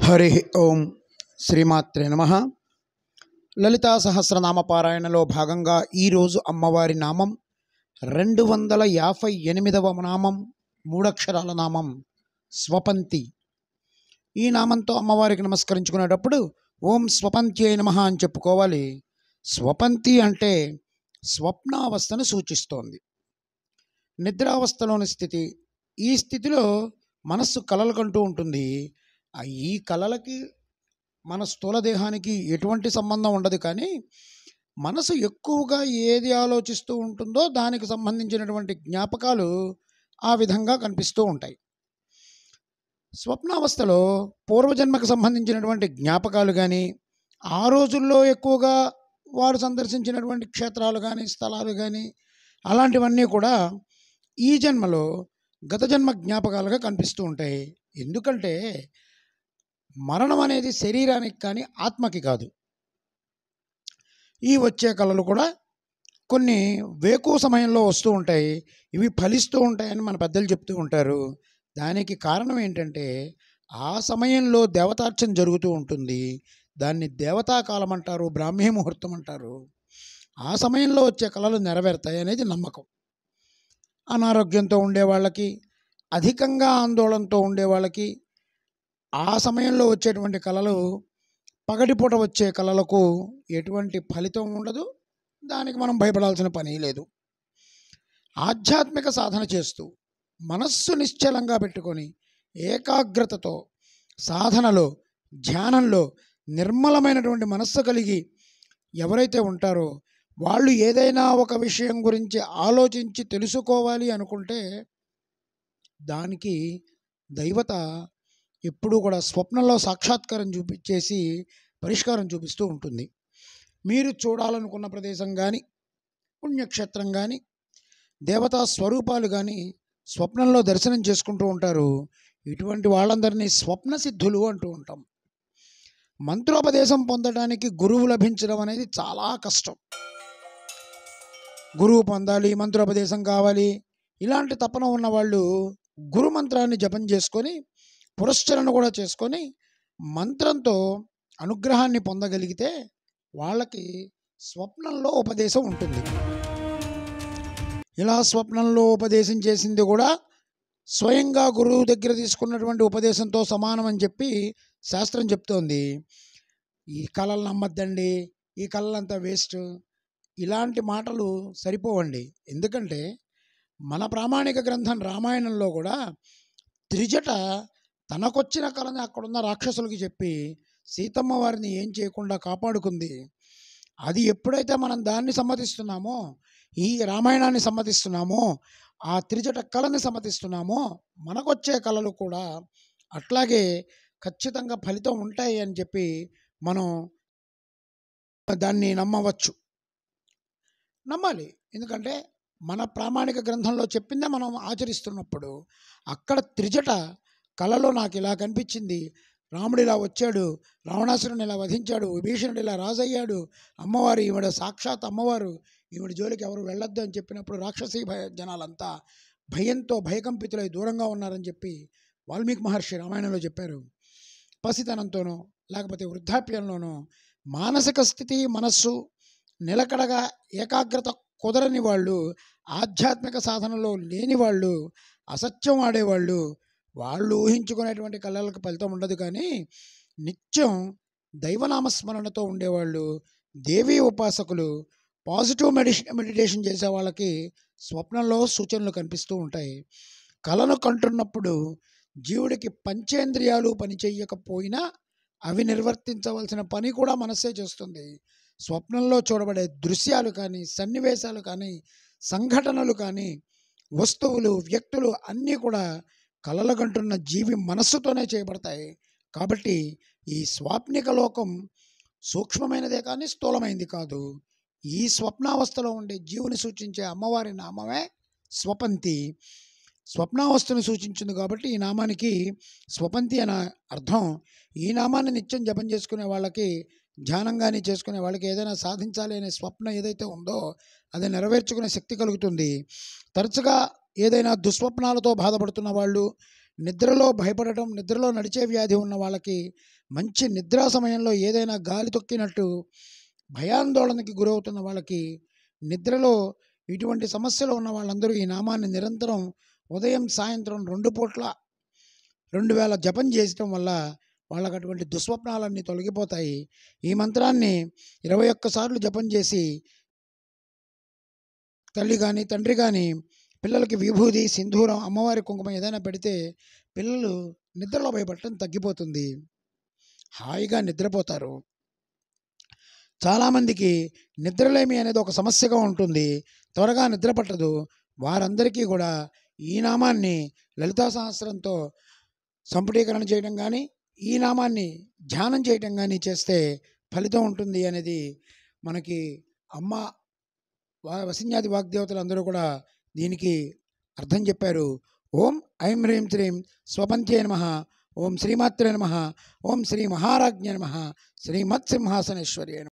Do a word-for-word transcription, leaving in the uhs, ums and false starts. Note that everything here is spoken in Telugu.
హరి ఓం శ్రీమాత్రే నమః. లలితా సహస్రనామ పారాయణలో భాగంగా ఈరోజు అమ్మవారి నామం రెండు వందల యాభై ఎనిమిదవ నామం, మూడక్షరాల నామం స్వపంతి. ఈ నామంతో అమ్మవారికి నమస్కరించుకునేటప్పుడు ఓం స్వపంత్యై నమః అని చెప్పుకోవాలి. స్వపంతి అంటే స్వప్నావస్థను సూచిస్తోంది, నిద్రావస్థలోని స్థితి. ఈ స్థితిలో మనస్సు కలలు కంటూ ఉంటుంది. ఈ కళలకి మన స్థూల దేహానికి ఎటువంటి సంబంధం ఉండదు, కానీ మనసు ఎక్కువగా ఏది ఆలోచిస్తూ ఉంటుందో దానికి సంబంధించినటువంటి జ్ఞాపకాలు ఆ విధంగా కనిపిస్తూ ఉంటాయి. స్వప్నావస్థలో పూర్వజన్మకు సంబంధించినటువంటి జ్ఞాపకాలు కానీ, ఆ రోజుల్లో ఎక్కువగా వారు సందర్శించినటువంటి క్షేత్రాలు కానీ, స్థలాలు కానీ, అలాంటివన్నీ కూడా ఈ జన్మలో గత జన్మ జ్ఞాపకాలుగా కనిపిస్తూ ఉంటాయి. ఎందుకంటే మరణం అనేది శరీరానికి కానీ ఆత్మకి కాదు. ఈ వచ్చే కళలు కూడా కొన్ని వేకువ సమయంలో వస్తూ ఉంటాయి, ఇవి ఫలిస్తూ ఉంటాయని మన పెద్దలు చెప్తూ ఉంటారు. దానికి కారణం ఏంటంటే ఆ సమయంలో దేవతార్చన జరుగుతూ ఉంటుంది. దాన్ని దేవతాకాలం అంటారు, బ్రాహ్మీ ముహూర్తం అంటారు. ఆ సమయంలో వచ్చే కళలు నెరవేరుతాయి అనేది నమ్మకం. అనారోగ్యంతో ఉండే వాళ్ళకి, అధికంగా ఆందోళనతో ఉండే వాళ్ళకి ఆ సమయంలో వచ్చేటువంటి కళలు, పగటిపూట వచ్చే కళలకు ఎటువంటి ఫలితం ఉండదు. దానికి మనం భయపడాల్సిన పని లేదు. ఆధ్యాత్మిక సాధన చేస్తూ మనస్సు నిశ్చలంగా పెట్టుకొని ఏకాగ్రతతో సాధనలో, ధ్యానంలో నిర్మలమైనటువంటి మనస్సు కలిగి ఎవరైతే ఉంటారో వాళ్ళు ఏదైనా ఒక విషయం గురించి ఆలోచించి తెలుసుకోవాలి అనుకుంటే దానికి దైవత ఎప్పుడూ కూడా స్వప్నంలో సాక్షాత్కారం చూపించేసి పరిష్కారం చూపిస్తూ ఉంటుంది. మీరు చూడాలనుకున్న ప్రదేశం కానీ, పుణ్యక్షేత్రం కానీ, దేవతా స్వరూపాలు కానీ స్వప్నంలో దర్శనం చేసుకుంటూ ఉంటారు. ఇటువంటి వాళ్ళందరినీ స్వప్న సిద్ధులు అంటూ ఉంటాం. మంత్రోపదేశం పొందడానికి గురువు లభించడం అనేది చాలా కష్టం. గురువు పొందాలి, మంత్రోపదేశం కావాలి, ఇలాంటి తపన ఉన్నవాళ్ళు గురు మంత్రాన్ని జపం చేసుకొని, పురస్చరణ కూడా చేసుకొని మంత్రంతో అనుగ్రహాన్ని పొందగలిగితే వాళ్ళకి స్వప్నంలో ఉపదేశం ఉంటుంది. ఇలా స్వప్నంలో ఉపదేశం చేసింది కూడా స్వయంగా గురువు దగ్గర తీసుకున్నటువంటి ఉపదేశంతో సమానం అని చెప్పి శాస్త్రం చెప్తోంది. ఈ కళలు నమ్మద్దండి, ఈ కళలంతా వేస్ట్, ఇలాంటి మాటలు సరిపోవండి. ఎందుకంటే మన ప్రామాణిక గ్రంథం రామాయణంలో కూడా త్రిజట తనకొచ్చిన కళని అక్కడున్న రాక్షసులకి చెప్పి సీతమ్మ వారిని ఏం చేయకుండా కాపాడుకుంది. అది ఎప్పుడైతే మనం దాన్ని సమ్మతిస్తున్నామో, ఈ రామాయణాన్ని సమ్మతిస్తున్నామో, ఆ త్రిజట కళని సమ్మతిస్తున్నామో, మనకొచ్చే కళలు కూడా అట్లాగే ఖచ్చితంగా ఫలితం ఉంటాయి అని చెప్పి మనం దాన్ని నమ్మవచ్చు, నమ్మాలి. ఎందుకంటే మన ప్రామాణిక గ్రంథంలో చెప్పిందే మనం ఆచరిస్తున్నప్పుడు అక్కడ త్రిజట కళలో నాకు ఇలా కనిపించింది, రాముడు ఇలా వచ్చాడు, రావణాసురుని ఇలా వధించాడు, విభీషణుడు ఇలా రాజయ్యాడు, అమ్మవారు ఈవిడ సాక్షాత్ అమ్మవారు, ఈవిడ జోలికి ఎవరు వెళ్ళొద్దు అని చెప్పినప్పుడు రాక్షసీ భయ జనాలంతా భయంతో భయకంపితులై దూరంగా ఉన్నారని చెప్పి వాల్మీకి మహర్షి రామాయణంలో చెప్పారు. పసితనంతోనో లేకపోతే వృద్ధాప్యంలోనో మానసిక స్థితి, మనస్సు నిలకడగా ఏకాగ్రత కుదరని వాళ్ళు, ఆధ్యాత్మిక సాధనలో లేని వాళ్ళు, అసత్యం ఆడేవాళ్ళు, వాళ్ళు ఊహించుకునేటువంటి కళలకు ఫలితం ఉండదు. కానీ నిత్యం దైవనామస్మరణతో ఉండేవాళ్ళు, దేవీ ఉపాసకులు, పాజిటివ్ మెడిష మెడిటేషన్ చేసే వాళ్ళకి స్వప్నంలో సూచనలు కనిపిస్తూ ఉంటాయి. కళను కంటున్నప్పుడు జీవుడికి పంచేంద్రియాలు పనిచేయకపోయినా అవి నిర్వర్తించవలసిన పని కూడా మనస్సే చేస్తుంది. స్వప్నంలో చూడబడే దృశ్యాలు కానీ, సన్నివేశాలు కానీ, సంఘటనలు కానీ, వస్తువులు, వ్యక్తులు అన్నీ కూడా కలలు కంటున్న జీవి మనస్సుతోనే చేయబడతాయి. కాబట్టి ఈ స్వాప్నిక లోకం సూక్ష్మమైనదే కానీ స్థూలమైంది కాదు. ఈ స్వప్నావస్థలో ఉండే జీవుని సూచించే అమ్మవారి నామమే స్వపంతి. స్వప్నావస్థను సూచించింది కాబట్టి ఈ నామానికి స్వపంతి అనే అర్థం. ఈ నామాన్ని నిత్యం జపం చేసుకునే వాళ్ళకి, ధ్యానం కానీ చేసుకునే వాళ్ళకి ఏదైనా సాధించాలి అనే స్వప్నం ఏదైతే ఉందో అది నెరవేర్చుకునే శక్తి కలుగుతుంది. తరచుగా ఏదైనా దుస్వప్నాలతో బాధపడుతున్న వాళ్ళు, నిద్రలో భయపడటం, నిద్రలో నడిచే వ్యాధి ఉన్న వాళ్ళకి, మంచి నిద్రా సమయంలో ఏదైనా గాలి తొక్కినట్టు భయాందోళనకి గురవుతున్న వాళ్ళకి, నిద్రలో ఇటువంటి సమస్యలు ఉన్న వాళ్ళందరూ ఈ నామాన్ని నిరంతరం ఉదయం సాయంత్రం రెండు పూట్ల రెండు వేల జపం చేయటం వల్ల వాళ్ళకి అటువంటి దుస్వప్నాలన్నీ తొలగిపోతాయి. ఈ మంత్రాన్ని ఇరవై ఒక్క సార్లు జపం చేసి తల్లి కానీ తండ్రి కానీ పిల్లలకి విభూది, సింధూరం, అమ్మవారి కుంకుమ ఏదైనా పెడితే పిల్లలు నిద్రలో భయపడటం తగ్గిపోతుంది, హాయిగా నిద్రపోతారు. చాలామందికి నిద్రలేమి అనేది ఒక సమస్యగా ఉంటుంది, త్వరగా నిద్ర పట్టదు. వారందరికీ కూడా ఈ నామాన్ని లలితా సహస్రంతో సంపుటీకరణ చేయడం కానీ, ఈ నామాన్ని ధ్యానం చేయడం కానీ చేస్తే ఫలితం ఉంటుంది అనేది మనకి అమ్మ వసిన్యాది వాగ్దేవతలు అందరూ కూడా దీనికి అర్థం చెప్పారు. ఓం ఐం హ్రీం శ్రీం స్వపంత్యే నమః, ఓం శ్రీమాత్రే నమః, ఓం శ్రీ మహారాజ్ఞే నమః, శ్రీమత్సింహాసనేశ్వర్యే నమః.